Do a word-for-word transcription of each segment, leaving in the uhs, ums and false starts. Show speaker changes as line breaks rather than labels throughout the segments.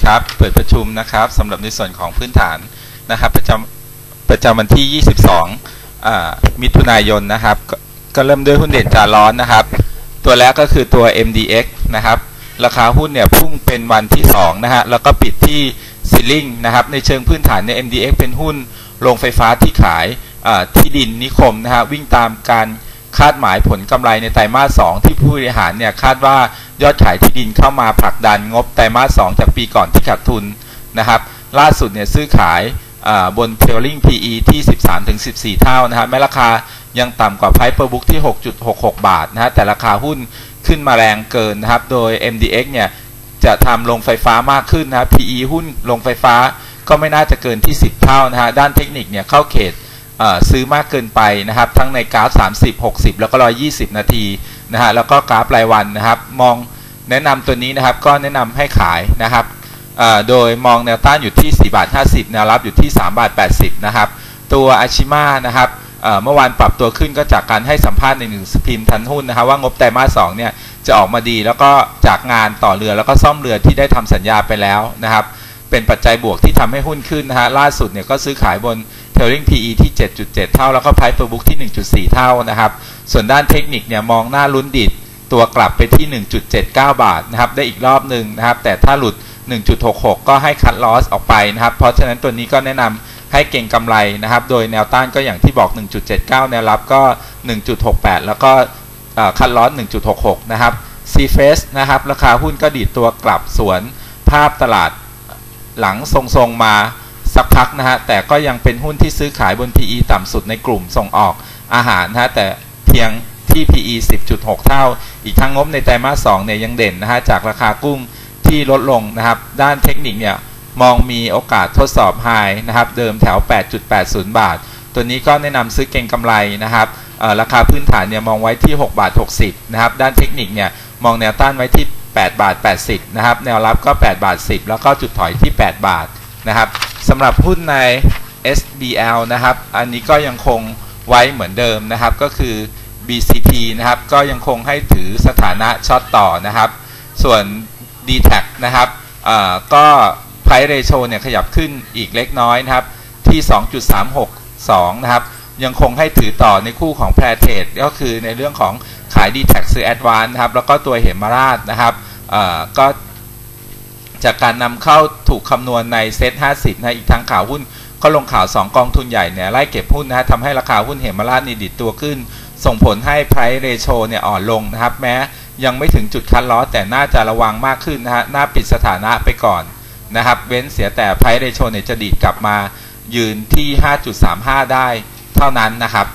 ครับเปิดประชุมนะครับสำหรับในส่วนของพื้นฐานนะครับประจำประจำวันที่ยี่สิบสองอ่ามิถุนายนนะครับกก็เริ่มด้วยหุ้นเด่นจาร้อนนะครับตัวแรกก็คือตัว เอ็ม ดี เอ็กซ์ นะครับราคาหุ้นเนี่ยพุ่งเป็นวันที่สองนะฮะแล้วก็ปิดที่ซีลิ่งนะครับในเชิงพื้นฐานใน เอ็ม ดี เอ็กซ์ เป็นหุ้นโรงไฟฟ้าที่ขายที่ดินนิคมนะฮะวิ่งตามการคาดหมายผลกำไรในไตรมาสสองที่ผู้บริหารเนี่ยคาดว่ายอดขายที่ดินเข้ามาผลักดันงบไตรมาสสองจากปีก่อนที่ขาดทุนนะครับล่าสุดเนี่ยซื้อขายบน Trailing พี อี ที่ สิบสามถึงสิบสี่ เท่านะฮะแม้ราคายังต่ำกว่า Price per book ที่ หกจุดหกหก บาทนะฮะแต่ราคาหุ้นขึ้นมาแรงเกินนะครับโดย เอ็ม ดี เอ็กซ์ เนี่ยจะทำโรงไฟฟ้ามากขึ้นนะ พี อี หุ้นโรงไฟฟ้าก็ไม่น่าจะเกินที่สิบเท่านะฮะด้านเทคนิคเนี่ยเข้าเขตซื้อมากเกินไปนะครับทั้งในกราฟสามสิบ หกสิบแล้วก็หนึ่งร้อยยี่สิบนาทีนะฮะแล้วก็กราฟรายวันนะครับมองแนะนำตัวนี้นะครับก็แนะนำให้ขายนะครับโดยมองแนวต้านอยู่ที่สี่บาทห้าสิบแนวรับอยู่ที่สามบาทแปดสิบนะครับตัวอาชิมานะครับเมื่อวานปรับตัวขึ้นก็จากการให้สัมภาษณ์ในหนึ่งสพิมพ์ทันหุ้นนะครับว่างบไตรมาสสองเนี่ยจะออกมาดีแล้วก็จากงานต่อเรือแล้วก็ซ่อมเรือที่ได้ทำสัญญาไปแล้วนะครับเป็นปัจจัยบวกที่ทำให้หุ้นขึ้นนะฮะล่าสุดเนี่ยก็ซื้อขายบน Trailing พี อี ที่ เจ็ดจุดเจ็ด เท่าแล้วก็ Price per book ที่ หนึ่งจุดสี่ เท่านะครับส่วนด้านเทคนิคเนี่ยมองหน้าลุ้นดิดตัวกลับไปที่ หนึ่งจุดเจ็ดเก้า บาทนะครับได้อีกรอบหนึ่งนะครับแต่ถ้าหลุด หนึ่งจุดหกหก ก็ให้คัทลอสออกไปนะครับเพราะฉะนั้นตัวนี้ก็แนะนำให้เก็งกำไรนะครับโดยแนวต้านก็อย่างที่บอก หนึ่งจุดเจ็ดเก้า แนวรับก็ หนึ่งจุดหกแปด แล้วก็คัทลอส หนึ่งจุดหกหก นะครับ ซี เอฟ เอส นะครับราคาหุ้นก็ดีดตัวกลับสวนภาพตลาดหลังทรงๆมาสักพักนะฮะแต่ก็ยังเป็นหุ้นที่ซื้อขายบน พี อี ต่ำสุดในกลุ่มส่งออกอาหารนะฮะแต่เพียงที่ พี อี สิบจุดหก เท่าอีกทั้งงบในไตรมาสสองเนี่ยยังเด่นนะฮะจากราคากุ้งที่ลดลงนะครับด้านเทคนิคเนี่ยมองมีโอกาสทดสอบไฮนะครับเดิมแถว แปดจุดแปดศูนย์ บาทตัวนี้ก็แนะนำซื้อเก็งกำไรนะครับราคาพื้นฐานเนี่ยมองไว้ที่หกบาทหกสิบนะครับด้านเทคนิคเนี่ยมองแนวต้านไว้ที่แปดบาทแปดสิบนะครับแนวรับก็แปดบาทสิบแล้วก็จุดถอยที่แปดบาทนะครับสำหรับหุ้นใน เอส บี แอล นะครับอันนี้ก็ยังคงไว้เหมือนเดิมนะครับก็คือ บี ซี ที นะครับก็ยังคงให้ถือสถานะช็อตต่อนะครับส่วน ดี แท็ก นะครับก็ Price Ratio เนี่ยขยับขึ้นอีกเล็กน้อยนะครับที่ สองจุดสามหกสอง นะครับยังคงให้ถือต่อในคู่ของ Pratt ก็คือในเรื่องของขาย ดี แท็ก ซื้อ Advance นะครับแล้วก็ตัวเหมราชนะครับก็จากการนำเข้าถูกคำนวณในเซ็ตห้าสิบนะอีกทั้งข่าวหุ้นก็ลงข่าวสองกองทุนใหญ่เนี่ยไล่เก็บหุ้นนะทำให้ราคาหุ้นเหมราชนี่ดิดตัวขึ้นส่งผลให้ Price Ratio เนี่ยอ่อนลงนะครับแม้ยังไม่ถึงจุดคัทลอสแต่น่าจะระวังมากขึ้นนะฮะน่าปิดสถานะไปก่อนนะครับเว้นเสียแต่ Price Ratio เนี่ยจะดีดกลับมายืนที่ ห้าจุดสามห้า ได้เท่านั้นนะครับ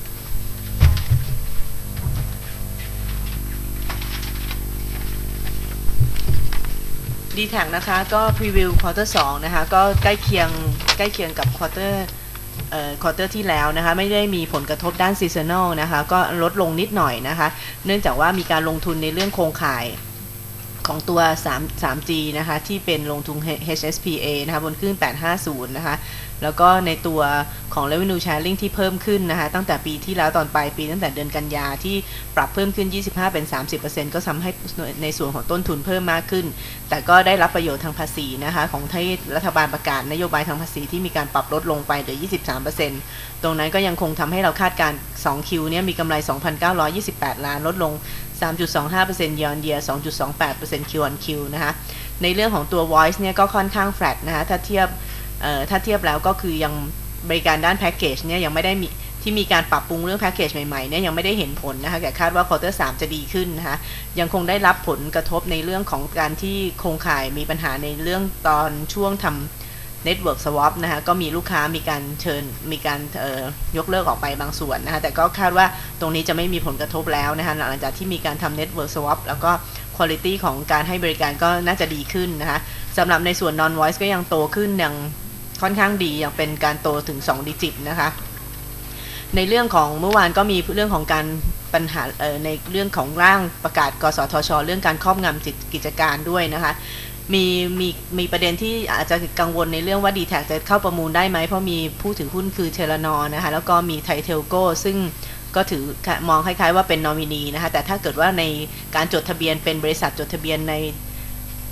ดี แท็ก นะคะก็พรีวิวควอเตอร์สองนะคะก็ใกล้เคียงใกล้เคียงกับควอเตอร์เอ่อควอเตอร์ที่แล้วนะคะไม่ได้มีผลกระทบด้านซีซันอลนะคะก็ลดลงนิดหน่อยนะคะเนื่องจากว่ามีการลงทุนในเรื่องโครงข่ายของตัวสาม จี นะคะที่เป็นลงทุน เอช เอส พี เอ นะคะบนคลื่นแปดห้าศูนย์นะคะแล้วก็ในตัวของ Revenue Sharing ที่เพิ่มขึ้นนะคะตั้งแต่ปีที่แล้วตอนปลายปีตั้งแต่เดือนกันยาที่ปรับเพิ่มขึ้น ยี่สิบห้า เป็น สามสิบเปอร์เซ็นต์ ก็ทำให้ในส่วนของต้นทุนเพิ่มมากขึ้นแต่ก็ได้รับประโยชน์ทางภาษีนะคะของที่รัฐบาลประกาศนโยบายทางภาษีที่มีการปรับลดลงไปเหลือ ยี่สิบสามเปอร์เซ็นต์ ตรงนั้นก็ยังคงทำให้เราคาดการ สอง คิว เนี่ยมีกำไร สองพันเก้าร้อยยี่สิบแปด ล้านลดลง สามจุดสองห้าเปอร์เซ็นต์ year on year สองจุดสองแปดเปอร์เซ็นต์ Q on Q นะคะในเรื่องของตัว Voice เนี่ยก็ค่อนข้าง flat นะคะถ้าเทียบเอ่อถ้าเทียบแล้วก็คือยังบริการด้านแพ็กเกจเนี่ยยังไม่ได้มีที่มีการปรับปรุงเรื่องแพ็กเกจใหม่ๆเนี่ยยังไม่ได้เห็นผลนะคะแต่คาดว่าควอเตอร์สามจะดีขึ้นนะคะยังคงได้รับผลกระทบในเรื่องของการที่โครงข่ายมีปัญหาในเรื่องตอนช่วงทำ Network Swap นะคะก็มีลูกค้ามีการเชิญมีการเอ่อยกเลิกออกไปบางส่วนนะคะแต่ก็คาดว่าตรงนี้จะไม่มีผลกระทบแล้วนะคะหลังจากที่มีการทำ Network Swap แล้วก็Quality ของการให้บริการก็น่าจะดีขึ้นนะคะสำหรับในส่วน Non Voice ก็ยังโตขึ้นยังค่อนข้างดียังเป็นการโตถึงสองดิจิตนะคะในเรื่องของเมื่อวานก็มีเรื่องของการปัญหาในเรื่องของร่างประกาศกสทช.เรื่องการครอบงำกิจการด้วยนะคะมีมีมีประเด็นที่อาจจะกังวลในเรื่องว่า ดี แท็ก จะเข้าประมูลได้ไหมเพราะมีผู้ถือหุ้นคือเทเลนอนะคะแล้วก็มีไทเทลโก้ซึ่งก็ถือมองคล้ายๆว่าเป็นนอมินีนะคะแต่ถ้าเกิดว่าในการจดทะเบียนเป็นบริษัทจดทะเบียนใน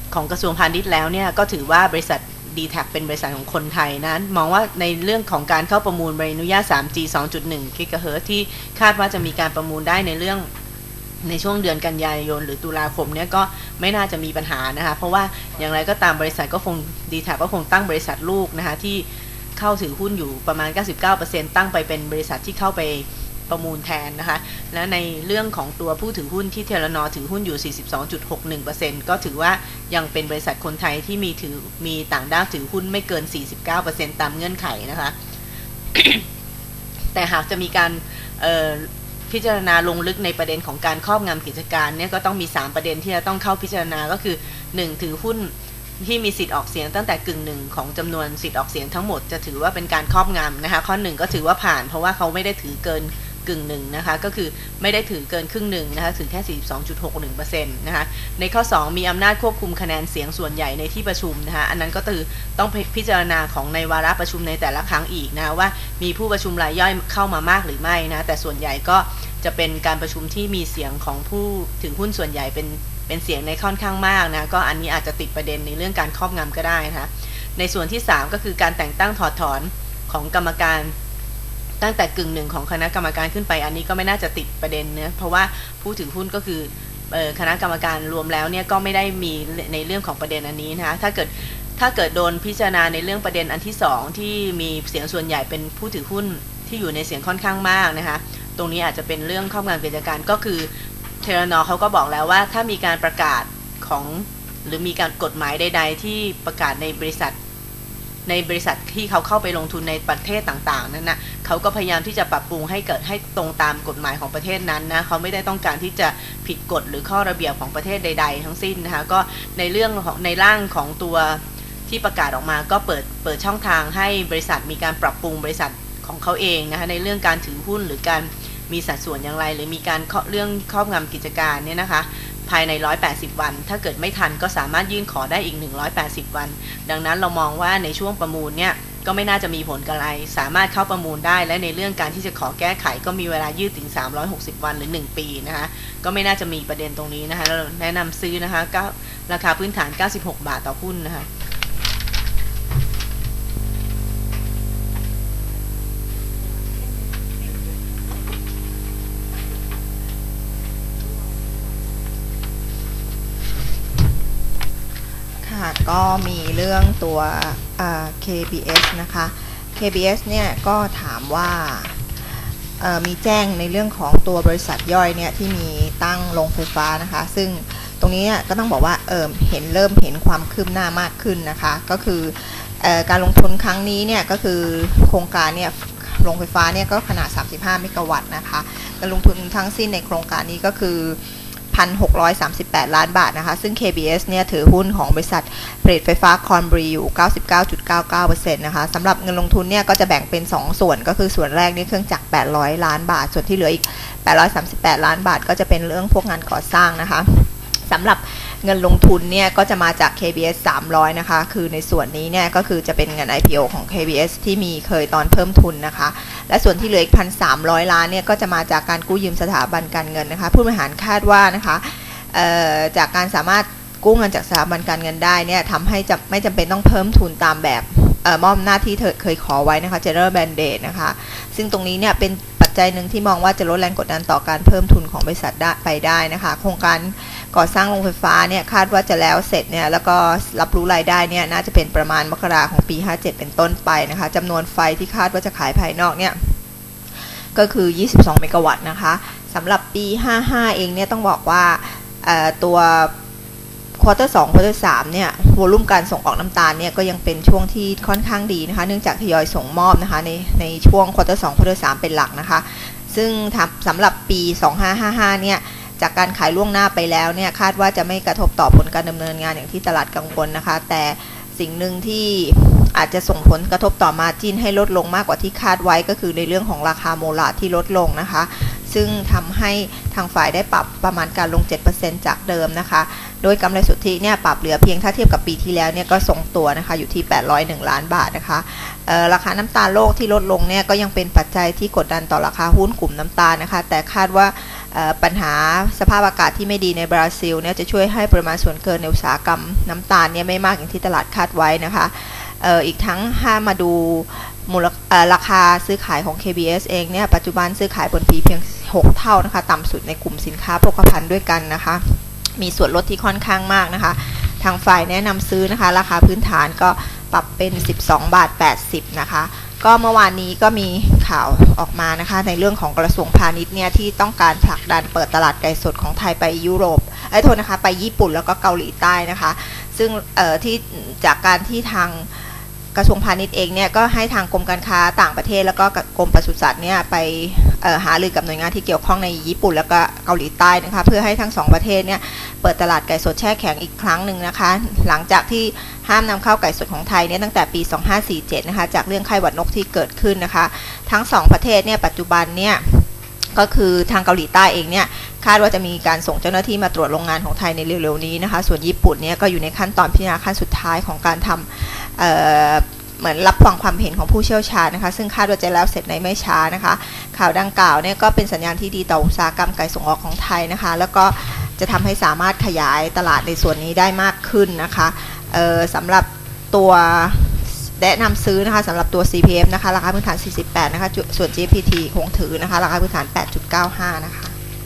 ของกระทรวงพาณิชย์แล้วเนี่ยก็ถือว่าบริษัท ดี แท็ก เป็นบริษัทของคนไทยนั้นมองว่าในเรื่องของการเข้าประมูลใบอนุญาต ทรี จี สองจุดหนึ่ง กิกะเฮิรตซ์ที่คาดว่าจะมีการประมูลได้ในเรื่องในช่วงเดือนกันยายนหรือตุลาคมเนี่ยก็ไม่น่าจะมีปัญหานะคะเพราะว่าอย่างไรก็ตามบริษัทก็คง ดี แท็ก ก็คงตั้งบริษัทลูกนะคะที่เข้าถือหุ้นอยู่ประมาณ เก้าสิบเก้าเปอร์เซ็นต์ ตั้งไปเป็นบริษัทที่เข้าไปประมูลแทนนะคะและในเรื่องของตัวผู้ถือหุ้นที่เทเลนอถือหุ้นอยู่ สี่สิบสองจุดหกหนึ่งเปอร์เซ็นต์ ก็ถือว่ายังเป็นบริษัทคนไทยที่มีถือมีต่างด้าวถือหุ้นไม่เกิน สี่สิบเก้าเปอร์เซ็นต์ ตามเงื่อนไขนะคะ แต่หากจะมีการพิจารณาลงลึกในประเด็นของการครอบงำกิจการเนี่ยก็ต้องมีสามประเด็นที่จะต้องเข้าพิจารณาก็คือหนึ่งถือหุ้นที่มีสิทธิ์ออกเสียงตั้งแต่กึ่งหนึ่งของจำนวนสิทธิ์ออกเสียงทั้งหมดจะถือว่าเป็นการครอบงำนะคะข้อหนึ่งก็ถือว่าผ่านเพราะว่าเขาไม่ได้ถือเกินกึ่งหนึ่งนะคะก็คือไม่ได้ถือเกินครึ่งหนึ่งนะคะถือแค่ สี่สิบสองจุดหกหนึ่งเปอร์เซ็นต์ นะคะในข้อสองมีอำนาจควบคุมคะแนนเสียงส่วนใหญ่ในที่ประชุมนะคะอันนั้นก็คือต้องพิจารณาของในวาระประชุมในแต่ละครั้งอีกนะว่ามีผู้ประชุมรายย่อยเข้ามามากหรือไม่นะแต่ส่วนใหญ่ก็จะเป็นการประชุมที่มีเสียงของผู้ถือหุ้นส่วนใหญ่เป็นเป็นเสียงในค่อนข้างมากนะก็อันนี้อาจจะติดประเด็นในเรื่องการครอบงำก็ได้นะคะในส่วนที่สามก็คือการแต่งตั้งถอดถอนของกรรมการตั้งแต่กึ่งหนึ่งของคณะกรรมการขึ้นไปอันนี้ก็ไม่น่าจะติดประเด็นเนะเพราะว่าผู้ถือหุ้นก็คือคณะกรรมการรวมแล้วเนี่ยก็ไม่ได้มีในเรื่องของประเด็นอันนี้นะคะถ้าเกิดถ้าเกิดโดนพิจารณาในเรื่องประเด็นอันที่สองที่มีเสียงส่วนใหญ่เป็นผู้ถือหุ้นที่อยู่ในเสียงค่อนข้างมากนะคะตรงนี้อาจจะเป็นเรื่องครอบงำกิจการก็คือเทเลนอเขาก็บอกแล้วว่าถ้ามีการประกาศของหรือมีการกฎหมายใดๆที่ประกาศในบริษัทในบริษัทที่เขาเข้าไปลงทุนในประเทศต่างๆนั้นนะเขาก็พยายามที่จะปรับปรุงให้เกิดให้ตรงตามกฎหมายของประเทศนั้นนะเขาไม่ได้ต้องการที่จะผิดกฎหรือข้อระเบียบของประเทศใดๆทั้งสิ้นนะคะก็ในเรื่องของในร่างของตัวที่ประกาศออกมาก็เปิดเปิดช่องทางให้บริษัทมีการปรับปรุงบริษัทของเขาเองนะคะในเรื่องการถือหุ้นหรือการมีสัดส่วนอย่างไรหรือมีการเรื่องครอบงำกิจการเนี่ยนะคะภายในหนึ่งร้อยแปดสิบวันถ้าเกิดไม่ทันก็สามารถยื่นขอได้อีกหนึ่งร้อยแปดสิบวันดังนั้นเรามองว่าในช่วงประมูลเนี่ยก็ไม่น่าจะมีผลอะไรสามารถเข้าประมูลได้และในเรื่องการที่จะขอแก้ไขก็มีเวลายืดถึงสามร้อยหกสิบวันหรือหนึ่งปีนะคะก็ไม่น่าจะมีประเด็นตรงนี้นะคะเราแนะนำซื้อนะคะก็ราคาพื้นฐานเก้าสิบหกบาทต่อหุ้นนะคะ
ก็มีเรื่องตัว เค บี เอส นะคะ เค บี เอส เนี่ยก็ถามว่ามีแจ้งในเรื่องของตัวบริษัทย่อยเนี่ยที่มีตั้งโรงไฟฟ้านะคะซึ่งตรงนี้ก็ต้องบอกว่าเออเห็นเริ่มเห็นความคืบหน้ามากขึ้นนะคะก็คือการลงทุนครั้งนี้เนี่ยก็คือโครงการเนี่ยโรงไฟฟ้าเนี่ยก็ขนาดสามสิบห้าเมกะวัตต์นะคะการลงทุนทั้งสิ้นในโครงการนี้ก็คือหนึ่งพันหกร้อยสามสิบแปด ล้านบาทนะคะซึ่ง เค บี เอส เนี่ยถือหุ้นของบริษัทผลิตไฟฟ้าคอนบุรีอยู่ เก้าสิบเก้าจุดเก้าเก้าเปอร์เซ็นต์ นะคะสำหรับเงินลงทุนเนี่ยก็จะแบ่งเป็นสองส่วนก็คือส่วนแรกนี่เครื่องจักรแปดร้อยล้านบาทส่วนที่เหลืออีกแปดร้อยสามสิบแปดล้านบาทก็จะเป็นเรื่องพวกงานก่อสร้างนะคะสำหรับเงินลงทุนเนี่ยก็จะมาจาก เค บี เอส สามร้อยนะคะคือในส่วนนี้เนี่ยก็คือจะเป็นเงิน ไอ พี โอ ของ เค บี เอส ที่มีเคยตอนเพิ่มทุนนะคะและส่วนที่เหลืออีก หนึ่งพันสามร้อย ล้านเนี่ยก็จะมาจากการกู้ยืมสถาบันการเงินนะคะผู้บริหารคาดว่านะคะจากการสามารถกู้เงินจากสถาบันการเงินได้เนี่ยทำให้จะไม่จำเป็นต้องเพิ่มทุนตามแบบมอบหน้าที่เธอเคยขอไว้นะคะ General Mandate นะคะซึ่งตรงนี้เนี่ยเป็นปัจจัยหนึ่งที่มองว่าจะลดแรงกดดันต่อการเพิ่มทุนของบริษัทได้ไปได้นะคะโครงการก่อสร้างโรงไฟฟ้าเนี่ยคาดว่าจะแล้วเสร็จเนี่ยแล้วก็รับรู้รายได้เนี่ยน่าจะเป็นประมาณมกราของปีห้าสิบเจ็ดเป็นต้นไปนะคะจำนวนไฟที่คาดว่าจะขายภายนอกเนี่ยก็คือยี่สิบสองเมกะวัตต์นะคะสำหรับปีห้าสิบห้าเองเนี่ยต้องบอกว่าตัวควอเตอร์สองควอเตอร์สามเนี่ยวอลุ่มการส่งออกน้ำตาลเนี่ยก็ยังเป็นช่วงที่ค่อนข้างดีนะคะเนื่องจากทยอยส่งมอบนะคะในในช่วงควอเตอร์สองควอเตอร์สามเป็นหลักนะคะซึ่งสำหรับปีสองพันห้าร้อยห้าสิบห้าเนี่ยจากการขายล่วงหน้าไปแล้วเนี่ยคาดว่าจะไม่กระทบต่อผลการดำเนินงานอย่างที่ตลาดกังวลนะคะแต่สิ่งหนึ่งที่อาจจะส่งผลกระทบต่อมาร์จิ้นให้ลดลงมากกว่าที่คาดไว้ก็คือในเรื่องของราคาโมลาร์ที่ลดลงนะคะซึ่งทำให้ทางฝ่ายได้ปรับประมาณการลง เจ็ดเปอร์เซ็นต์ จากเดิมนะคะโดยกำไรสุทธิเนี่ยปรับเหลือเพียงถ้าเทียบกับปีที่แล้วเนี่ยก็ทรงตัวนะคะอยู่ที่แปดร้อยเอ็ดล้านบาทนะคะราคาน้ำตาลโลกที่ลดลงเนี่ยก็ยังเป็นปัจจัยที่กดดันต่อราคาหุ้นกลุ่มน้ำตาลนะคะแต่คาดว่าปัญหาสภาพอากาศที่ไม่ดีในบราซิลเนี่ยจะช่วยให้ปริมาณส่วนเกินในอุตสาหกรรมน้ำตาลเนี่ยไม่มากอย่างที่ตลาดคาดไว้นะคะอีกทั้งถ้ามาดูมูลราคาซื้อขายของ เค บี เอส เองเนี่ยปัจจุบันซื้อขายบน พี เพียงหกเท่านะคะต่ำสุดในกลุ่มสินค้าโภคภัณฑ์ด้วยกันนะคะมีส่วนลดที่ค่อนข้างมากนะคะทางฝ่ายแนะนำซื้อนะคะราคาพื้นฐานก็ปรับเป็นสิบสองบาทแปดสิบนะคะก็เมื่อวานนี้ก็มีข่าวออกมานะคะในเรื่องของกระทรวงพาณิชย์เนี่ยที่ต้องการผลักดันเปิดตลาดไก่สดของไทยไปยุโรปไอ้โทษนะคะไปญี่ปุ่นแล้วก็เกาหลีใต้นะคะซึ่งเอ่อที่จากการที่ทางกระทรวงพาณิชย์เองเนี่ยก็ให้ทางกรมการค้าต่างประเทศแล้วก็กรมปศุสัตว์เนี่ยไปหารือกับหน่วยงานที่เกี่ยวข้องในญี่ปุ่นแล้วก็เกาหลีใต้นะคะเพื่อให้ทั้งสองประเทศเนี่ยเปิดตลาดไก่สดแช่แข็งอีกครั้งหนึ่งนะคะหลังจากที่ห้ามนำเข้าไก่สดของไทยเนี่ยตั้งแต่ปีสองพันห้าร้อยสี่สิบเจ็ดนะคะจากเรื่องไข้หวัดนกที่เกิดขึ้นนะคะทั้งสองประเทศเนี่ยปัจจุบันเนี่ยก็คือทางเกาหลีใต้เองเนี่ยคาดว่าจะมีการส่งเจ้าหน้าที่มาตรวจโรงงานของไทยในเร็วๆนี้นะคะส่วนญี่ปุ่นเนี่ยก็อยู่ในขั้นตอนพิจารณาขั้นสุดท้ายของการทำเหมือนรับฟังความเห็นของผู้เชี่ยวชาญนะคะซึ่งคาดว่าจะแล้วเสร็จในไม่ช้านะคะข่าวดังกล่าวเนี่ยก็เป็นสัญญาณที่ดีต่ออุตสาหกรรมไก่ส่งออกของไทยนะคะแล้วก็จะทำให้สามารถขยายตลาดในส่วนนี้ได้มากขึ้นนะคะสำหรับตัวแนะนำซื้อนะคะสำหรับตัว ซี พี เอฟ นะคะราคาพื้นฐานสี่สิบแปดนะคะส่วน จี เอฟ พี ที คงถือนะคะราคาพื้นฐาน แปดจุดเก้าห้า นะคะ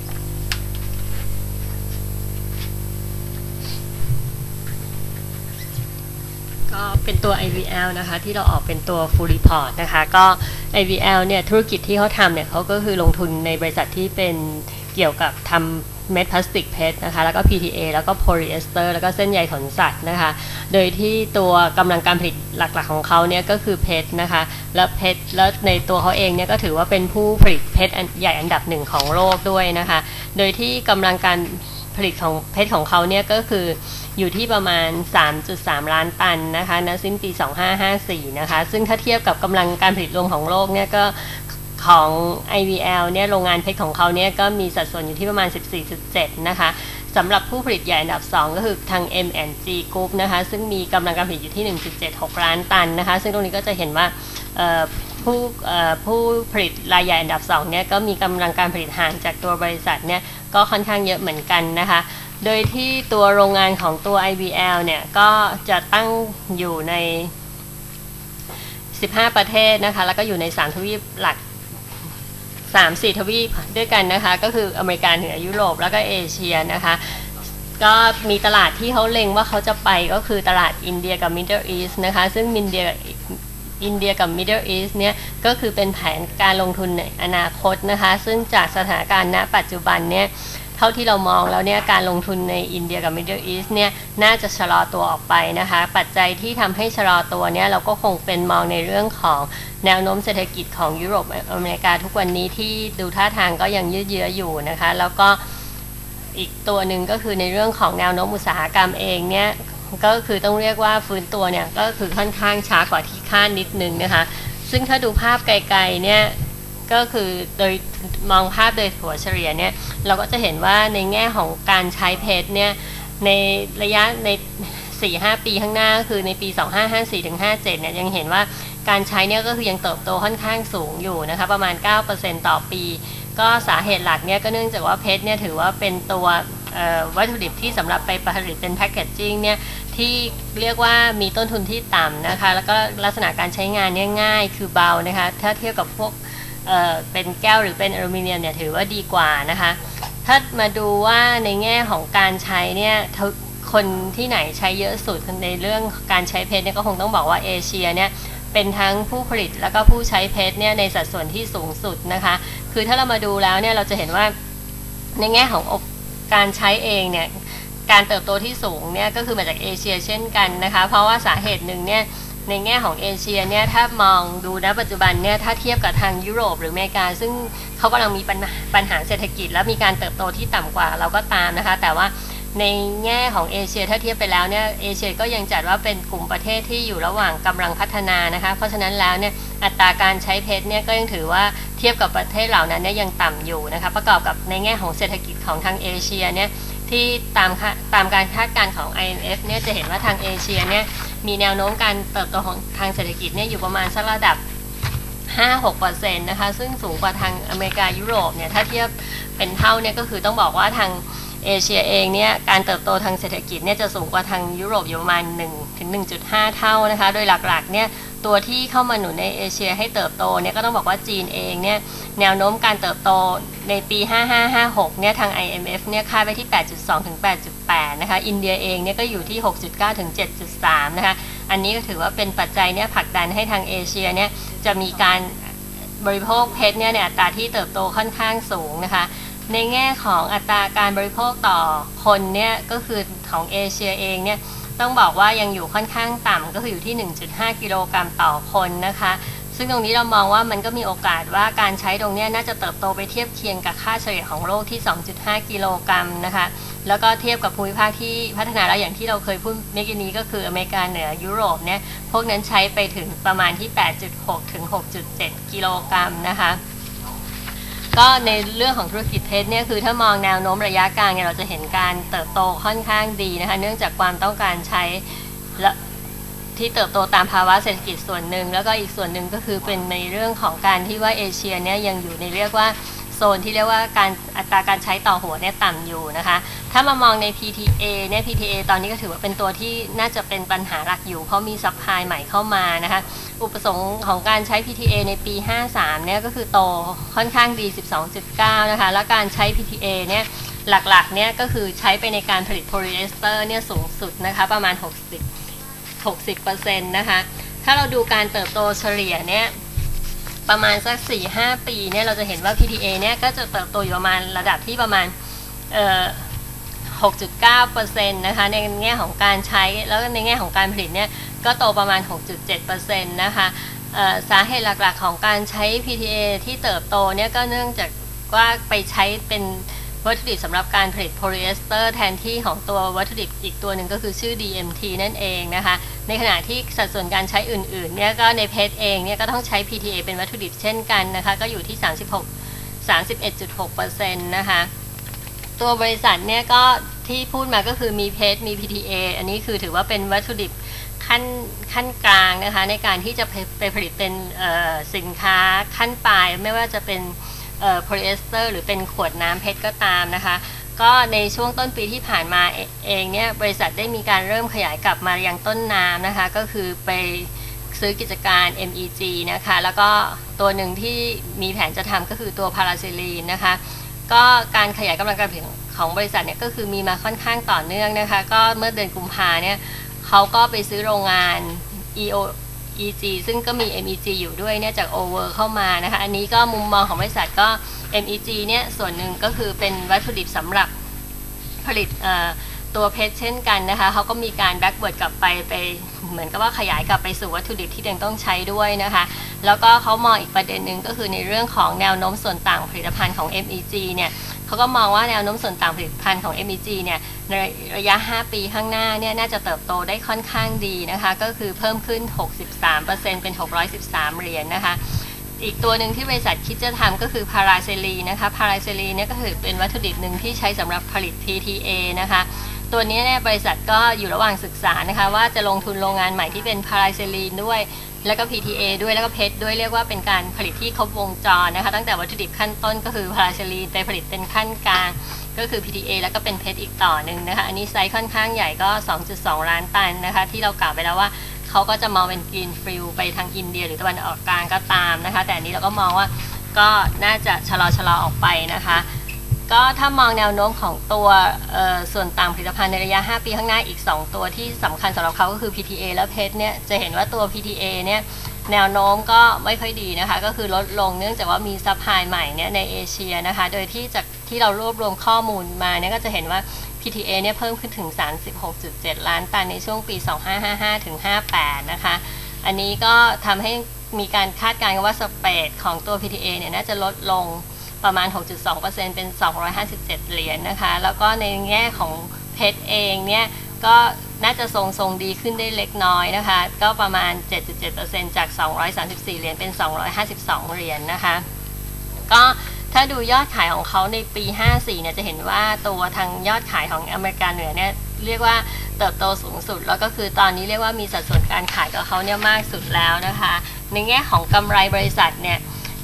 ก็เป็นตัว ไอ วี แอล นะคะที่เราออกเป็นตัว full report นะคะก็ ไอ วี แอล เนี่ยธุรกิจที่เขาทำเนี่ยเขาก็คือลงทุนในบริษัทที่เป็นเกี่ยวกับทำเม็ดพลาสติกเพชรนะคะแล้วก็ พี ที เอ แล้วก็โพลีเอสเตอร์แล้วก็เส้นใยขนสัตว์นะคะโดยที่ตัวกำลังการผลิตหลักๆของเขาเนี่ยก็คือเพชรนะคะแล้วเพชรแล้วในตัวเขาเองเนี่ยก็ถือว่าเป็นผู้ผลิตเพชรใหญ่อันดับหนึ่งของโลกด้วยนะคะโดยที่กำลังการผลิตของเพชรของเขาเนี่ยก็คืออยู่ที่ประมาณ สามจุดสาม ล้านตันนะคะณสิ้นปีสองพันห้าร้อยห้าสิบสี่นะคะซึ่งถ้าเทียบกับกำลังการผลิตรวมของโลกเนี่ยก็ของ ไอ วี แอล เนี่ยโรงงานเพชรของเขาเนี่ยก็มีสัดส่วนอยู่ที่ประมาณ สิบสี่จุดเจ็ด นะคะสำหรับผู้ผลิตใหญ่อันดับสองก็คือทาง เอ็ม แอนด์ จี Group นะคะซึ่งมีกำลังการผลิตอยู่ที่ หนึ่งจุดเจ็ดหก ล้านตันนะคะซึ่งตรงนี้ก็จะเห็นว่าผู้ผู้ผลิตรายใหญ่อันดับสองเนี่ยก็มีกำลังการผลิตห่างจากตัวบริษัทเนี่ยก็ค่อนข้างเยอะเหมือนกันนะคะโดยที่ตัวโรงงานของตัว ไอ วี แอล เนี่ยก็จะตั้งอยู่ในสิบห้าประเทศนะคะแล้วก็อยู่ในสามทวีปหลัก สามสี่ ทวีปด้วยกันนะคะก็คืออเมริกาเหนือยุโรปแล้วก็เอเชียนะคะก็มีตลาดที่เขาเล็งว่าเขาจะไปก็คือตลาดอินเดียกับ Middle East นะคะซึ่งอินเดียอินเดียกับ Middle East เนี่ยก็คือเป็นแผนการลงทุนในอนาคตนะคะซึ่งจากสถานการณ์ณปัจจุบันเนี่ยเท่าที่เรามองแล้วเนี่ยการลงทุนในอินเดียกับ Middle East เนี่ยน่าจะชะลอตัวออกไปนะคะปัจจัยที่ทำให้ชะลอตัวเนี่ยเราก็คงเป็นมองในเรื่องของแนวโน้มเศรษฐกิจของยุโรปอเมริกาทุกวันนี้ที่ดูท่าทางก็ยังยืดเยื้ออยู่นะคะแล้วก็อีกตัวหนึ่งก็คือในเรื่องของแนวโน้มอุตสาหกรรมเองเนี่ยก็คือต้องเรียกว่าฟื้นตัวเนี่ยก็คือค่อนข้างช้ากว่าที่คาดนิดนึงนะคะซึ่งถ้าดูภาพไกลๆเนี่ยก็คือโดยมองภาพโดยถัวเฉลี่ยเนี่ยเราก็จะเห็นว่าในแง่ของการใช้เพชรเนี่ยในระยะใน สี่ห้า ปีข้างหน้าคือในปีสองพันห้าร้อยห้าสิบสี่ถึงห้าสิบเจ็ดเนี่ยยังเห็นว่าการใช้เนี่ยก็คือยังเติบโตค่อนข้างสูงอยู่นะคะประมาณ เก้าเปอร์เซ็นต์ ต่อปีก็สาเหตุหลักเนี่ยก็เนื่องจากว่าเพชรเนี่ยถือว่าเป็นตัววัตถุดิบที่สำหรับไปผลิตเป็นแพคเกจจิ้งเนี่ยที่เรียกว่ามีต้นทุนที่ต่ำนะคะแล้วก็ลักษณะการใช้งานเนี่ยง่ายคือเบานะคะถ้าเทียบกับพวกเอ่อเป็นแก้วหรือเป็นอลูมิเนียมเนี่ยถือว่าดีกว่านะคะถ้ามาดูว่าในแง่ของการใช้เนี่ยคนที่ไหนใช้เยอะสุดในเรื่องการใช้เพชรเนี่ยก็คงต้องบอกว่าเอเชียเนี่ยเป็นทั้งผู้ผลิตแล้วก็ผู้ใช้เพชรเนี่ยในสัดส่วนที่สูงสุดนะคะคือถ้าเรามาดูแล้วเนี่ยเราจะเห็นว่าในแง่ของการใช้เองเนี่ยการเติบโตที่สูงเนี่ยก็คือมาจากเอเชียเช่นกันนะคะเพราะว่าสาเหตุหนึ่งเนี่ยในแง่ของเอเชียเนี่ยถ้ามองดูณปัจจุบันเนี่ยถ้าเทียบกับทางยุโรปหรืออเมริกาซึ่งเขากำลังมีปัญหาเศรษฐกิจและมีการเติบโตที่ต่ำกว่าเราก็ตามนะคะแต่ว่าในแง่ของเอเชียถ้าเทียบไปแล้วเนี่ยเอเชียก็ยังจัดว่าเป็นกลุ่มประเทศที่อยู่ระหว่างกำลังพัฒนานะคะเพราะฉะนั้นแล้วเนี่ยอัตราการใช้เพชรเนี่ยก็ยังถือว่าเทียบกับประเทศเหล่านั้นเนี่ยยังต่ำอยู่นะคะประกอบกับในแง่ของเศรษฐกิจของทางเอเชียเนี่ยที่ตามตามการคาดการณ์ของ ไอ เอ็ม เอฟ เนี่ยจะเห็นว่าทางเอเชียเนี่ยมีแนวโน้มการเติบโตของทางเศรษฐกิจเนี่ยอยู่ประมาณสักระดับ ห้าถึงหกเปอร์เซ็นต์ นะคะซึ่งสูงกว่าทางอเมริกายุโรปเนี่ยถ้าเทียบเป็นเท่าเนี่ยก็คือต้องบอกว่าทางเอเชียเองเนี่ยการเติบโตทางเศรษฐกิจเนี่ยจะสูงกว่าทางยุโรปอยู่ประมาณหนึ่งถึงหนึ่งจุดห้า เท่านะคะโดยหลักๆเนี่ยตัวที่เข้ามาหนุนในเอเชียให้เติบโตเนี่ยก็ต้องบอกว่าจีนเองเนี่ยแนวโน้มการเติบโตในปีห้าห้าห้าหกเนี่ยทาง ไอ เอ็ม เอฟ เนี่ยคาดไว้ที่ แปดจุดสอง ถึง แปดจุดแปด นะคะอินเดียเองเนี่ยก็อยู่ที่ หกจุดเก้า ถึง เจ็ดจุดสาม นะคะอันนี้ก็ถือว่าเป็นปัจจัยเนี่ยผลักดันให้ทางเอเชียเนี่ยจะมีการบริโภคเพชรเนี่ยในอัตราที่เติบโตค่อนข้างสูงนะคะในแง่ของอัตราการบริโภคต่อคนเนี่ยก็คือของเอเชียเองเนี่ยต้องบอกว่ายังอยู่ค่อนข้างต่ำก็คืออยู่ที่ หนึ่งจุดห้า กิโลกรัมต่อคนนะคะซึ่งตรงนี้เรามองว่ามันก็มีโอกาสว่าการใช้ตรงนี้น่าจะเติบโตไปเทียบเคียงกับค่าเฉลี่ยของโลกที่ สองจุดห้า กิโลกรัมนะคะแล้วก็เทียบกับภูมิภาคที่พัฒนาแล้วอย่างที่เราเคยพูดเมื่อกี้นี้ก็คืออเมริกาเหนือยุโรปเนี่ยพวกนั้นใช้ไปถึงประมาณที่ แปดจุดหก ถึง หกจุดเจ็ด กิโลกรัมนะคะก็ในเรื่องของธุรกิจเพชรเนี่ยคือถ้ามองแนวโน้มระยะกลางเนี่ยเราจะเห็นการเติบโตค่อนข้างดีนะคะเนื่องจากความต้องการใช้และที่เติบโตตามภาวะเศรษฐกิจส่วนหนึ่งแล้วก็อีกส่วนหนึ่งก็คือเป็นในเรื่องของการที่ว่าเอเชียเนี่ยยังอยู่ในเรียกว่าโซนที่เรียกว่าการอัตราการใช้ต่อหัวเนี่ยต่ำอยู่นะคะถ้ามามองใน พี ที เอ เนี่ย พี ที เอ ตอนนี้ก็ถือว่าเป็นตัวที่น่าจะเป็นปัญหาหลักอยู่เพราะมีซัพพลายใหม่เข้ามานะคะอุปสงค์ของการใช้ พี ที เอ ในปีห้าสามเนี่ยก็คือโตค่อนข้างดี สิบสองจุดเก้า นะคะแล้วการใช้ พี ที เอ เนี่ยหลักๆเนี่ยก็คือใช้ไปในการผลิตโพลีเอสเตอร์เนี่ยสูงสุดนะคะประมาณหกสิบ หกสิบเปอร์เซ็นต์ นะคะถ้าเราดูการเติบโตเฉลี่ยเนี่ยประมาณสัก สี่ถึงห้า ปีเนี่ยเราจะเห็นว่า พี ที เอ เนี่ยก็จะเติบโตอยู่ประมาณระดับที่ประมาณเอ่อ หกจุดเก้าเปอร์เซ็นต์ นะคะในแง่ของการใช้แล้วในแง่ของการผลิตเนี่ยก็โตประมาณ หกจุดเจ็ดเปอร์เซ็นต์ นะคะสาเหตุหลักๆของการใช้ พี ที เอ ที่เติบโตเนี่ยก็เนื่องจากว่าไปใช้เป็นวัตถุดิบสำหรับการผลิตโพลีเอสเตอร์แทนที่ของตัววัตถุดิบอีกตัวหนึ่งก็คือชื่อ ดี เอ็ม ที นั่นเองนะคะในขณะที่สัดส่วนการใช้อื่นๆเนี่ยก็ในเพชรเองเนี่ยก็ต้องใช้ พี ที เอ เป็นวัตถุดิบเช่นกันนะคะก็อยู่ที่ สามสิบหก สามสิบเอ็ดจุดหกเปอร์เซ็นต์ นะคะตัวบริษัทเนี่ยก็ที่พูดมาก็คือมีเพชรมี พี ที เอ อันนี้คือถือว่าเป็นวัตถุดิบขั้นขั้นกลางนะคะในการที่จะไปผลิตเป็นสินค้าขั้นปลายไม่ว่าจะเป็นโพลีเอสเตอร์หรือเป็นขวดน้ำเพชรก็ตามนะคะก็ในช่วงต้นปีที่ผ่านมาเองเนี่ยบริษัทได้มีการเริ่มขยายกลับมายังต้นน้ำนะคะก็คือไปซื้อกิจการ เอ็ม อี จี นะคะแล้วก็ตัวหนึ่งที่มีแผนจะทำก็คือตัวพาราซิลีนนะคะก็การขยายกำลังการผลิตของบริษัทเนี่ยก็คือมีมาค่อนข้างต่อเนื่องนะคะก็เมื่อเดือนกุมภาเนี่ยเขาก็ไปซื้อโรงงาน อี โอ อี จี ซึ่งก็มี เอ็ม อี จี อยู่ด้วยเนี่ยจาก Over เข้ามานะคะอันนี้ก็มุมมองของบริษัทก็ เอ็ม อี จี เนี่ยส่วนหนึ่งก็คือเป็นวัตถุดิบสำหรับผลิตตัวเพชรเช่นกันนะคะเขาก็มีการแบ็กเวิร์ดกลับไปไปเหมือนกับว่าขยายกลับไปสู่วัตถุดิบที่ยังต้องใช้ด้วยนะคะแล้วก็เขามองอีกประเด็นหนึ่งก็คือในเรื่องของแนวโน้มส่วนต่างผลิตภัณฑ์ของ เอ็ม อี จี เนี่ยเขาก็มองว่าแนวโน้มส่วนต่างผลิตภัณฑ์ของ เอ็ม อี จี เนี่ยในระยะห้าปีข้างหน้าเนี่ยน่าจะเติบโตได้ค่อนข้างดีนะคะก็คือเพิ่มขึ้น หกสิบสามเปอร์เซ็นต์ เป็นหกร้อยสิบสามเหรียญ นะคะอีกตัวหนึ่งที่บริษัทคิดจะทำก็คือพาราเซลีนะคะพาราเซลีเนี่ยก็คือเป็นวัตถุดิบหนึ่งที่ใช้สำหรับผลิต พี ที เอ นะคะตัวนี้เนี่ยบริษัทก็อยู่ระหว่างศึกษานะคะว่าจะลงทุนโรงงานใหม่ที่เป็นพาราเซลีนด้วยแล้วก็ พี ที เอ ด้วยแล้วก็เพชรด้วยเรียกว่าเป็นการผลิตที่ครบวงจรนะคะตั้งแต่วัตถุดิบขั้นต้นก็คือพาราเซลีนไปผลิตเป็นขั้นกลางก็คือ พี ที เอ แล้วก็เป็นเพชรอีกต่อหนึ่งนะคะอันนี้ไซส์ค่อนข้างใหญ่ก็ สองจุดสอง ล้านตันนะคะที่เรากล่าวไปแล้วว่าเขาก็จะมองเป็นกรีนฟิลด์ไปทางอินเดียหรือตะวันออกกลางก็ตามนะคะแต่อันนี้เราก็มองว่าก็น่าจะชะลอชะลอออกไปนะคะก็ถ้ามองแนวโน้มของตัวส่วนต่างผลิตภัณฑ์ในระยะห้าปีข้างหน้าอีกสองตัวที่สำคัญสำหรับเขาก็คือ พี ที เอ และเพชรเนี่ยจะเห็นว่าตัว พี ที เอ เนี่ยแนวโน้มก็ไม่ค่อยดีนะคะก็คือลดลงเนื่องจากว่ามีซัพพลายใหม่เนี่ยในเอเชียนะคะโดยที่จากที่เรารวบรวมข้อมูลมาเนี่ยก็จะเห็นว่า พี ที เอ เนี่ยเพิ่มขึ้นถึง สามสิบหกจุดเจ็ด ล้านตันในช่วงปี สองพันห้าร้อยห้าสิบห้า ถึง ห้าสิบแปด นะคะอันนี้ก็ทำให้มีการคาดการณ์ว่าสเปรดของตัว พี ที เอ เนี่ยน่าจะลดลงประมาณ หกจุดสองเปอร์เซ็นต์ เป็นสองร้อยห้าสิบเจ็ดเหรียญ นะคะแล้วก็ในแง่ของเพชรเองเนี่ยก็น่าจะทรงทรงดีขึ้นได้เล็กน้อยนะคะก็ประมาณ เจ็ดจุดเจ็ดเปอร์เซ็นต์ จากสองร้อยสามสิบสี่เหรียญเป็นสองร้อยห้าสิบสองเหรียญ นะคะก็ถ้าดูยอดขายของเขาในปีห้าสี่เนี่ยจะเห็นว่าตัวทางยอดขายของอเมริกาเหนือเนี่ยเรียกว่าเติบโตสูงสุดแล้วก็คือตอนนี้เรียกว่ามีสัดส่วนการขายกับเขาเนี่ยมากสุดแล้วนะคะในแง่ของกำไรบริษัทเนี่ย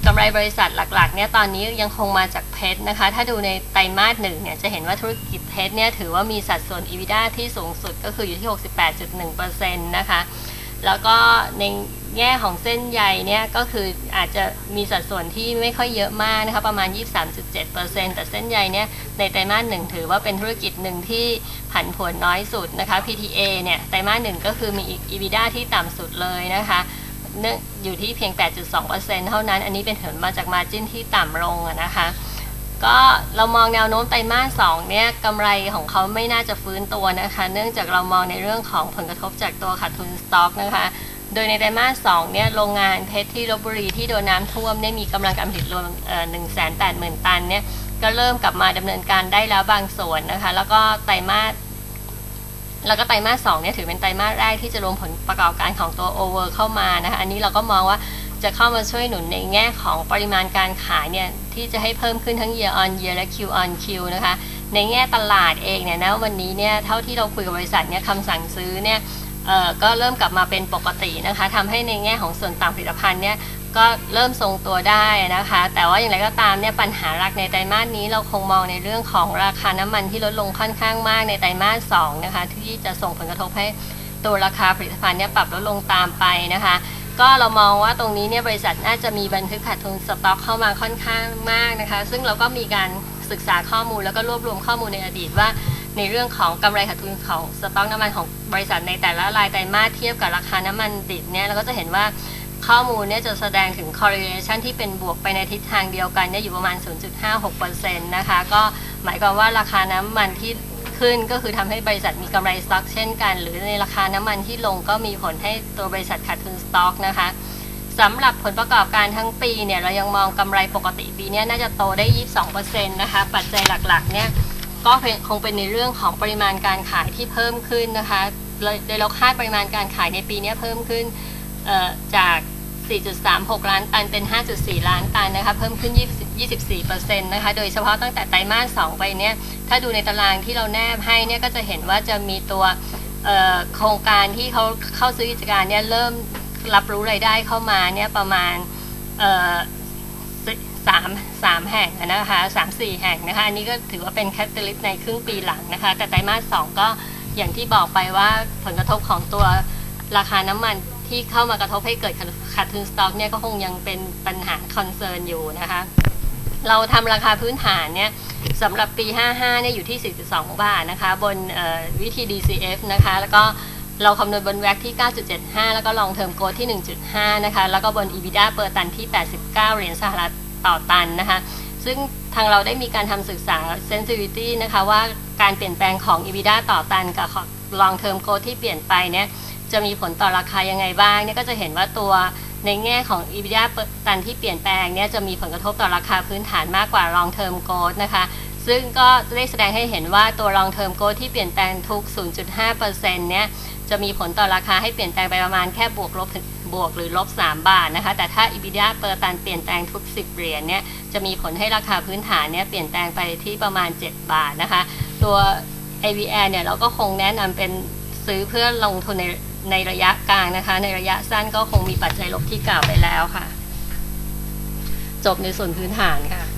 กำไรบริษัทหลักๆเนี่ยตอนนี้ยังคงมาจากเพชรนะคะถ้าดูในไตรมาสหนึ่งเนี่ยจะเห็นว่าธุรกิจเพชรเนี่ยถือว่ามีสัดส่วน อี บี ดี เอ ที่สูงสุดก็คืออยู่ที่ หกสิบแปดจุดหนึ่งเปอร์เซ็นต์ นะคะแล้วก็ในแง่ของเส้นใยเนี่ยก็คืออาจจะมีสัดส่วนที่ไม่ค่อยเยอะมากนะคะประมาณ ยี่สิบสามจุดเจ็ดเปอร์เซ็นต์ แต่เส้นใยเนี่ยในไตรมาสหนึ่งถือว่าเป็นธุรกิจหนึ่งที่ผันผวนน้อยสุดนะคะ พี ที เอ เนี่ยไตรมาสหนึ่งก็คือมี อี บี ดี เอ ที่ต่ำสุดเลยนะคะอยู่ที่เพียง แปดจุดสองเปอร์เซ็นต์ เท่านั้นอันนี้เป็นผลมาจากมาร์จิ้นที่ต่ำลงนะคะก็เรามองแนวโน้มไตรมาสสองเนี่ยกำไรของเขาไม่น่าจะฟื้นตัวนะคะเนื่องจากเรามองในเรื่องของผลกระทบจากตัวขาดทุนสต็อกนะคะโดยในไตรมาสสองเนี่ยโรงงานเพชรที่ลพบุรีที่โดนน้ำท่วมเนี่ยมีกำลังการผลิตรวม หนึ่งแสนแปดหมื่น ตันเนี่ยก็เริ่มกลับมาดำเนินการได้แล้วบางส่วนนะคะแล้วก็ไตรมาสแล้วก็ไตรมาสสองเนี่ยถือเป็นไตรมาสแรกที่จะรวมผลประกอบการของตัวโอเวอร์เข้ามานะคะอันนี้เราก็มองว่าจะเข้ามาช่วยหนุนในแง่ของปริมาณการขายเนี่ยที่จะให้เพิ่มขึ้นทั้ง year on year และ Q on Q นะคะในแง่ตลาดเองเนี่ยนะวันนี้เนี่ยเท่าที่เราคุยกับบริษัทเนี่ยคำสั่งซื้อเนี่ยเอ่อก็เริ่มกลับมาเป็นปกตินะคะทำให้ในแง่ของส่วนต่างผลิตภัณฑ์เนี่ยก็เริ่มทรงตัวได้นะคะแต่ว่าอย่างไรก็ตามเนี่ยปัญหาหลักในไตรมาสนี้เราคงมองในเรื่องของราคาน้ำมันที่ลดลงค่อนข้างมากในไตรมาสสองนะคะที่จะส่งผลกระทบให้ตัวราคาผลิตภัณฑ์เนี่ยปรับลดลงตามไปนะคะก็เรามองว่าตรงนี้เนี่ยบริษัทน่าจะมีบันทึกขาดทุนสต็อกเข้ามาค่อนข้างมากนะคะซึ่งเราก็มีการศึกษาข้อมูลแล้วก็รวบรวมข้อมูลในอดีตว่าในเรื่องของกำไรขาดทุนของสต็อกน้ำมันของบริษัทในแต่ละรายไตรมาสเทียบกับราคาน้ำมันดิบเนี่ยเราก็จะเห็นว่าข้อมูลเนี่ยจะแสดงถึง correlation ที่เป็นบวกไปในทิศทางเดียวกันเนี่ยอยู่ประมาณ ศูนย์จุดห้าหกเปอร์เซ็นต์ นะคะก็หมายความว่าราคาน้ำมันที่ขึ้นก็คือทำให้บริษัทมีกำไรสต็อกเช่นกันหรือในราคาน้ำมันที่ลงก็มีผลให้ตัวบริษัทขาดทุนสต็อกนะคะสำหรับผลประกอบการทั้งปีเนี่ยเรายังมองกำไรปกติปีนี้น่าจะโตได้ ยี่สิบสองเปอร์เซ็นต์ นะคะปัจจัยหลักๆเนี่ยก็คงเป็นในเรื่องของปริมาณการขายที่เพิ่มขึ้นนะคะโดยเราคาดปริมาณการขายในปีนี้เพิ่มขึ้นจาก สี่จุดสามหก ล้านตันเป็น ห้าจุดสี่ ล้านตันนะคะเพิ่มขึ้น ยี่สิบสี่เปอร์เซ็นต์ นะคะโดยเฉพาะตั้งแต่ไตรมาสสองไปเนี่ยถ้าดูในตารางที่เราแนบให้เนี่ยก็จะเห็นว่าจะมีตัวโครงการที่เขาเข้าซื้อกิจการเนี่ยเริ่มรับรู้รายได้เข้ามาเนี่ยประมาณสามสามแห่งนะคะสามสี่แห่งนะคะอันนี้ก็ถือว่าเป็นแคตตาลิสต์ในครึ่งปีหลังนะคะแต่ไตรมาสสองก็อย่างที่บอกไปว่าผลกระทบของตัวราคาน้ำมันที่เข้ามากระทบให้เกิดขาดทุนสต็อกเนี่ยก็คงยังเป็นปัญหาคอนเซิร์นอยู่นะคะเราทำราคาพื้นฐานเนี่ยสำหรับปีห้าสิบห้าเนี่ยอยู่ที่ สี่จุดสอง บาทนะคะบนวิธี ดี ซี เอฟ นะคะแล้วก็เราคำนวณบนแวคที่ เก้าจุดเจ็ดห้า แล้วก็ลองเทอมโกลที่ หนึ่งจุดห้า นะคะแล้วก็บน อี บี ดี เอ per ตันที่แปดสิบเก้าเหรียญสหรัฐต่อตันนะคะซึ่งทางเราได้มีการทำศึกษา sensitivity นะคะว่าการเปลี่ยนแปลงของ อี บี ดี เอ ต่อตันกับลองเทอมโกลที่เปลี่ยนไปเนี่ยจะมีผลต่อราคายังไงบ้างเนี่ยก็จะเห็นว่าตัวในแง่ของ อี บี ดี เอ per ตันที่เปลี่ยนแปลงเนี่ยจะมีผลกระทบต่อราคาพื้นฐานมากกว่า long term growth นะคะซึ่งก็ได้แสดงให้เห็นว่าตัว long term growth ที่เปลี่ยนแปลงทุก ศูนย์จุดห้าเปอร์เซ็นต์ เนี่ยจะมีผลต่อราคาให้เปลี่ยนแปลงไปประมาณแค่บวกลบบวกหรือลบสามบาทนะคะแต่ถ้า อี บี ดี เอ per ตันเปลี่ยนแปลงทุกสิบเหรียญเนี่ยจะมีผลให้ราคาพื้นฐานเนี่ยเปลี่ยนแปลงไปที่ประมาณเจ็ดบาทนะคะตัว เอ วี แอล เนี่ยเราก็คงแนะนำเป็นซื้อเพื่อลงทุนในในระยะกลางนะคะในระยะสั้นก็คงมีปัจจัยลบที่กล่าวไปแล้วค่ะจบในส่วนพื้นฐานค่ะ